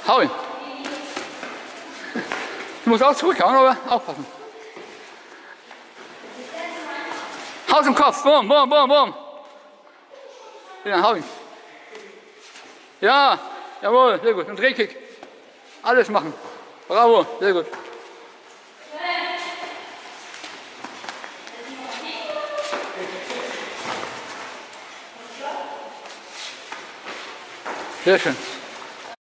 Hau ihn. Du musst auch zurückhauen, aber aufpassen. Hau zum Kopf. Boom, boom, boom, boom. Ja, hau ihn. Ja, jawohl, sehr gut. Und Drehkick. Alles machen. Bravo, sehr gut. Sehr schön.